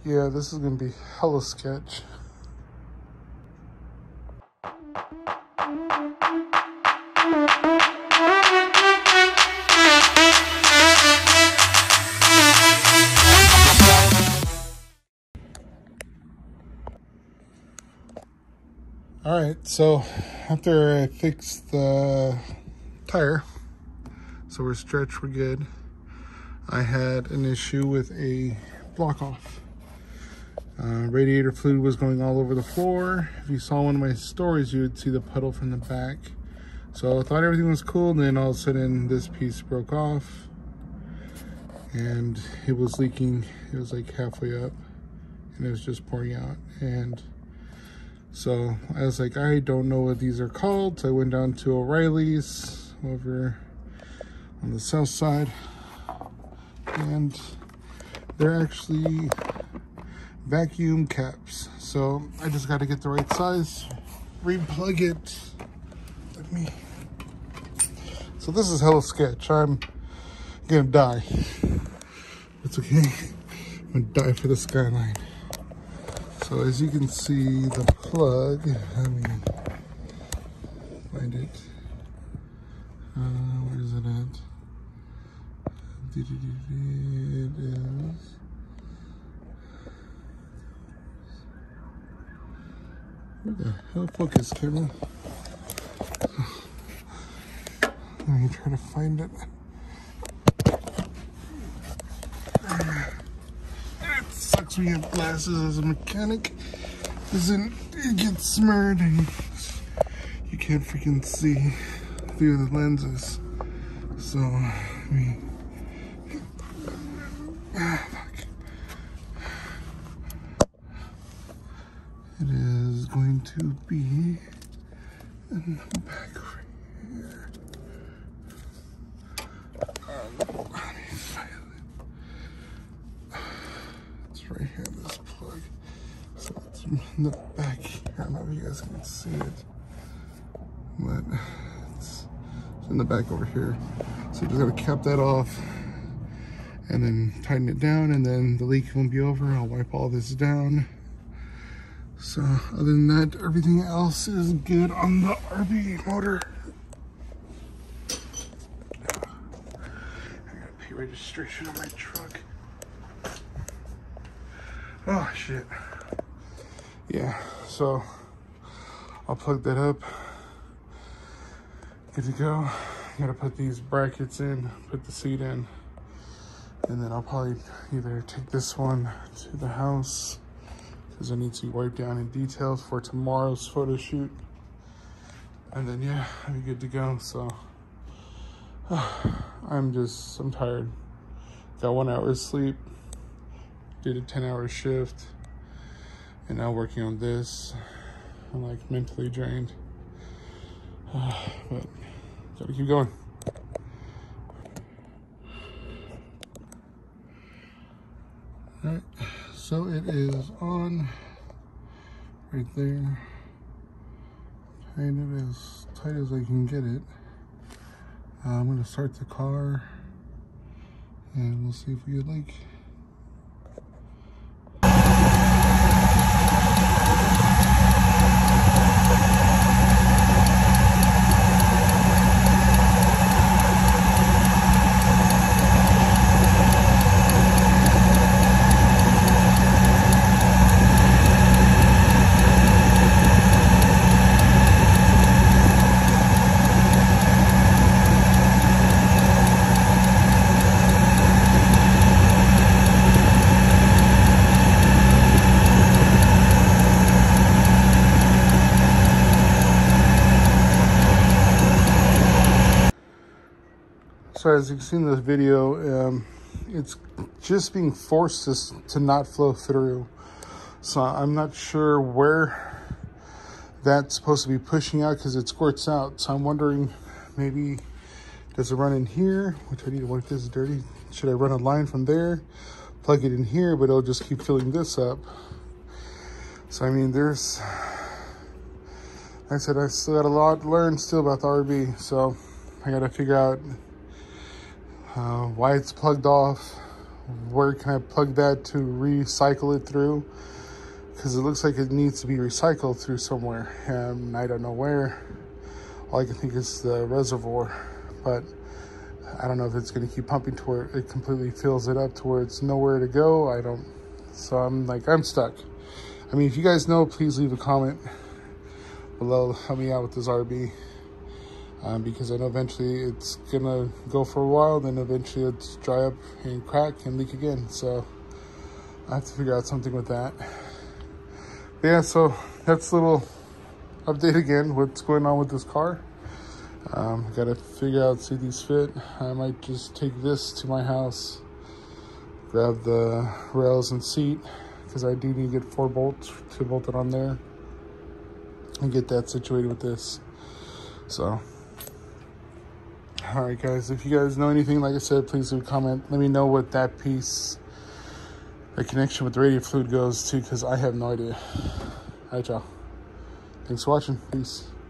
Yeah, this is gonna be hella sketch. All right, so after I fixed the tire, so we're stretched, we're good. I had an issue with a block off. Radiator fluid was going all over the floor. If you saw one of my stories, you would see the puddle from the back. So I thought everything was cool, and then all of a sudden this piece broke off and it was leaking. It was like halfway up and it was just pouring out. And so I was like, I don't know what these are called. So I went down to O'Reilly's over on the south side, and they're actually vacuum caps. So I just got to get the right size, replug it. Let me. So this is hella sketch. I'm gonna die. It's okay. I'm gonna die for the Skyline. So as you can see, the plug, let me find it. Where is it at? It is. Where the hell? Focus, camera. Let me try to find it. It sucks when you have glasses as a mechanic. It gets smeared and you can't freaking see through the lenses. So, I mean, it is going to be in the back right here. Let me find it. It's right here, this plug. So it's in the back here. I don't know if you guys can see it, but it's in the back over here. So you just gotta cap that off and then tighten it down, and then the leak won't be over. I'll wipe all this down. So other than that, everything else is good on the RB motor. I gotta pay registration on my truck. Oh shit. Yeah, so I'll plug that up. Good to go. Gotta put these brackets in, put the seat in, and then I'll probably either take this one to the house because I need to wipe down in details for tomorrow's photo shoot. And then yeah, I'll be good to go. So I'm tired. Got 1 hour of sleep, did a 10-hour shift, and now working on this. I'm like mentally drained, but gotta keep going. All right, so it is on right there. Kind of as tight as I can get it. I'm gonna start the car and we'll see if we get like. So as you can see in this video, it's just being forced to not flow through. So I'm not sure where that's supposed to be pushing out because it squirts out. So I'm wondering, maybe does it run in here? Which I need to wipe this dirty. Should I run a line from there, plug it in here, but it'll just keep filling this up. So I mean, like I said, I still got a lot to learn still about the RB. So I got to figure out why it's plugged off, where can I plug that to recycle it through, because it looks like it needs to be recycled through somewhere, and I don't know where. All I can think is the reservoir, but I don't know if it's going to keep pumping to where it completely fills it up to where it's nowhere to go. So I'm stuck. I mean, if you guys know, please leave a comment below, help me out with this RB, because I know eventually it's gonna go for a while, then eventually it's dry up and crack and leak again. So I have to figure out something with that. But yeah, so that's a little update again, what's going on with this car. Gotta figure out, see these fit. I might just take this to my house, grab the rails and seat, because I do need to get 4 bolts to bolt it on there and get that situated with this. So, all right guys, if you guys know anything, like I said, please leave a comment. Let me know what that piece, the connection with the radiator fluid goes to, because I have no idea. All right, y'all. Thanks for watching. Peace.